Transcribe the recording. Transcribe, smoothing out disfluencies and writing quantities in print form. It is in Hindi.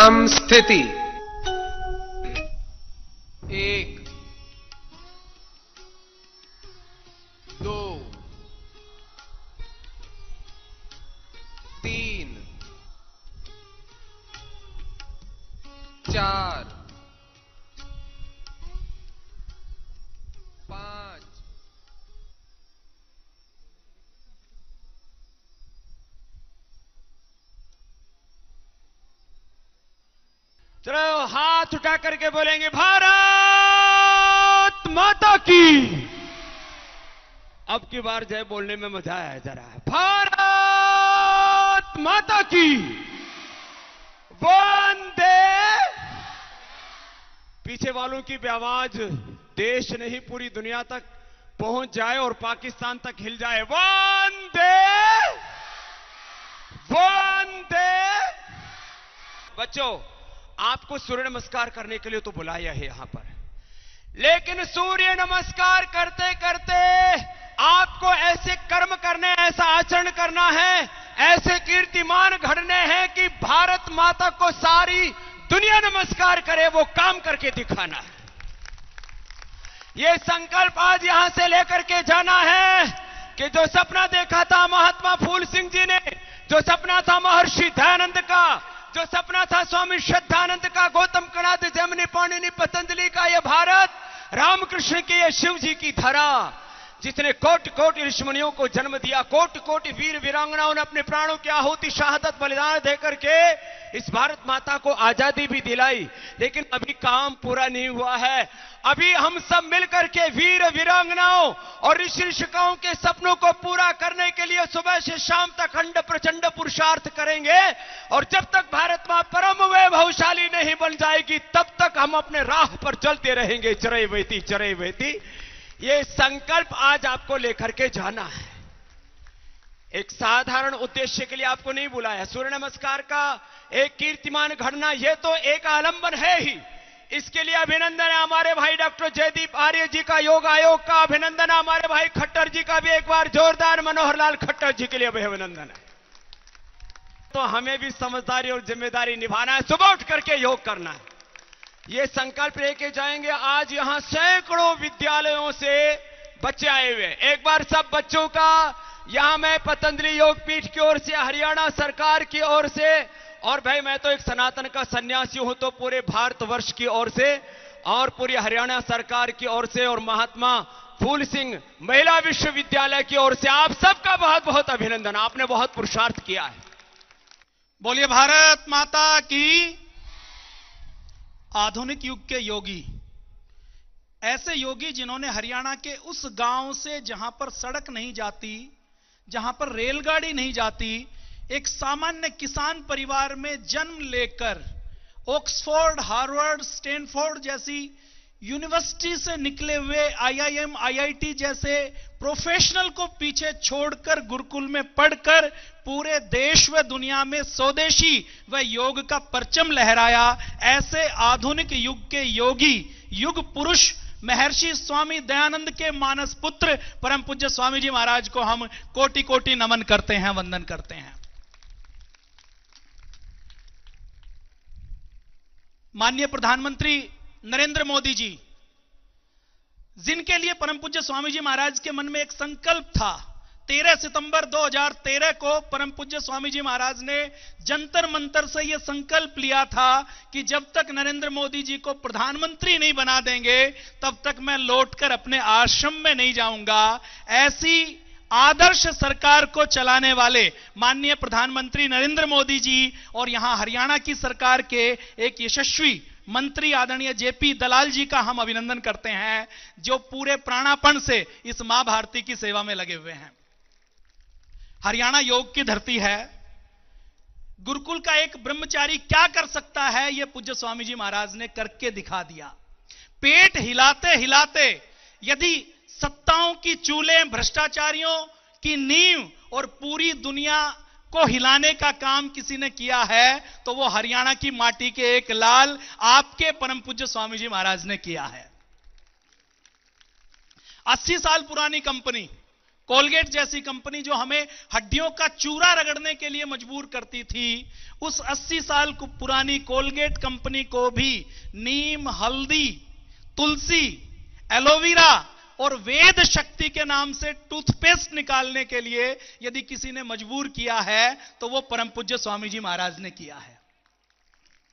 विराम स्थिति। 1 2 3 4 5 चलो हाथ उठा करके बोलेंगे भारत माता की। अब की बार जय बोलने में मजा आया जरा। भारत माता की। वंदे। पीछे वालों की भी आवाज देश नहीं पूरी दुनिया तक पहुंच जाए और पाकिस्तान तक हिल जाए। वंदे वंदे। बच्चों, आपको सूर्य नमस्कार करने के लिए तो बुलाया है यहां पर, लेकिन सूर्य नमस्कार करते करते आपको ऐसे कर्म करने, ऐसा आचरण करना है, ऐसे कीर्तिमान घड़ने हैं कि भारत माता को सारी दुनिया नमस्कार करे। वो काम करके दिखाना है। ये संकल्प आज यहां से लेकर के जाना है कि जो सपना देखा था महात्मा फूल सिंह जी ने, जो सपना था महर्षि दयानंद का, जो सपना था स्वामी श्रद्धानंद का, गौतम कणाद, जैमिनी, पाणिनि, पतंजलि का, यह भारत, रामकृष्ण की, यह शिव जी की धरा, जिसने कोटि कोटि ऋषिमुनियों को जन्म दिया, कोटि कोटि वीर वीरांगनाओं ने अपने प्राणों की आहुति, शहादत, बलिदान देकर के इस भारत माता को आजादी भी दिलाई। लेकिन अभी काम पूरा नहीं हुआ है। अभी हम सब मिलकर के वीर वीरांगनाओं और ऋषि ऋषिकाओं के सपनों को पूरा करने के लिए सुबह से शाम तक खंड प्रचंड पुरुषार्थ करेंगे। और जब तक भारत मां परम वैभवशाली नहीं बन जाएगी, तब तक हम अपने राह पर चलते रहेंगे। चरई वहती। ये संकल्प आज आपको लेकर के जाना है। एक साधारण उद्देश्य के लिए आपको नहीं बुलाया। सूर्य नमस्कार का एक कीर्तिमान घड़ना, यह तो एक आलंबन है ही। इसके लिए अभिनंदन है हमारे भाई डॉक्टर जयदीप आर्य जी का, योग आयोग का अभिनंदन है, हमारे भाई खट्टर जी का भी एक बार जोरदार मनोहर लाल खट्टर जी के लिए भी अभिनंदन है। तो हमें भी समझदारी और जिम्मेदारी निभाना है, सुबह उठ करके योग करना है। ये संकल्प लेके जाएंगे। आज यहां सैकड़ों विद्यालयों से बच्चे आए हुए। एक बार सब बच्चों का यहां मैं पतंजलि योग पीठ की ओर से, हरियाणा सरकार की ओर से, और भाई मैं तो एक सनातन का सन्यासी हूं, तो पूरे भारतवर्ष की ओर से और पूरी हरियाणा सरकार की ओर से और महात्मा फूल सिंह महिला विश्वविद्यालय की ओर से आप सबका बहुत बहुत अभिनंदन। आपने बहुत पुरुषार्थ किया है। बोलिए भारत माता की। आधुनिक युग के योगी, ऐसे योगी जिन्होंने हरियाणा के उस गांव से जहां पर सड़क नहीं जाती, जहां पर रेलगाड़ी नहीं जाती, एक सामान्य किसान परिवार में जन्म लेकर ऑक्सफोर्ड, हार्वर्ड, स्टैनफोर्ड जैसी यूनिवर्सिटी से निकले हुए, आईआईएम, आईआईटी जैसे प्रोफेशनल को पीछे छोड़कर गुरुकुल में पढ़कर पूरे देश व दुनिया में स्वदेशी व योग का परचम लहराया। ऐसे आधुनिक युग के योगी, युग पुरुष महर्षि स्वामी दयानंद के मानस पुत्र परम पूज्य स्वामी जी महाराज को हम कोटि कोटि नमन करते हैं, वंदन करते हैं। माननीय प्रधानमंत्री नरेंद्र मोदी जी, जिनके लिए परम पूज्य स्वामी जी महाराज के मन में एक संकल्प था। 13 सितंबर 2013 को परम पूज्य स्वामी जी महाराज ने जंतर मंतर से यह संकल्प लिया था कि जब तक नरेंद्र मोदी जी को प्रधानमंत्री नहीं बना देंगे, तब तक मैं लौटकर अपने आश्रम में नहीं जाऊंगा। ऐसी आदर्श सरकार को चलाने वाले माननीय प्रधानमंत्री नरेंद्र मोदी जी और यहां हरियाणा की सरकार के एक यशस्वी मंत्री आदरणीय जेपी दलाल जी का हम अभिनंदन करते हैं, जो पूरे प्राणापण से इस मां भारती की सेवा में लगे हुए हैं। हरियाणा योग की धरती है। गुरुकुल का एक ब्रह्मचारी क्या कर सकता है, यह पूज्य स्वामी जी महाराज ने करके दिखा दिया। पेट हिलाते हिलाते यदि सत्ताओं की चूलें, भ्रष्टाचारियों की नींव और पूरी दुनिया को हिलाने का काम किसी ने किया है, तो वो हरियाणा की माटी के एक लाल आपके परम पूज्य स्वामी जी महाराज ने किया है। 80 साल पुरानी कंपनी, कोलगेट जैसी कंपनी जो हमें हड्डियों का चूरा रगड़ने के लिए मजबूर करती थी, उस 80 साल पुरानी कोलगेट कंपनी को भी नीम, हल्दी, तुलसी, एलोवेरा और वेद शक्ति के नाम से टूथपेस्ट निकालने के लिए यदि किसी ने मजबूर किया है तो वो परम पूज्य स्वामी जी महाराज ने किया है।